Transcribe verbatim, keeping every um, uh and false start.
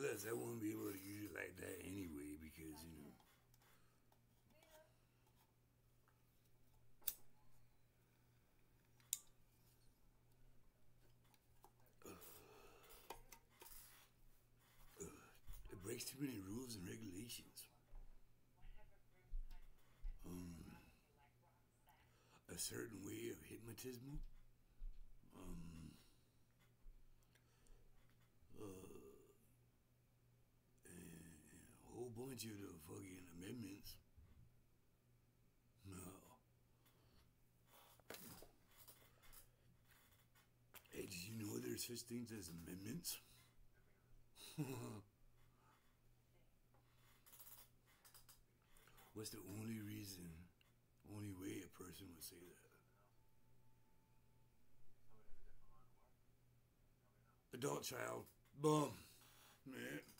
Plus, I won't be able to use it like that anyway because, you know. It breaks too many rules and regulations. Um, a certain way of hypnotism. Um, uh, and a whole bunch of the fucking amendments. No. Hey, did you know there's such things as amendments? What's the only reason, only way a person would say that? Adult child. Boom. Man.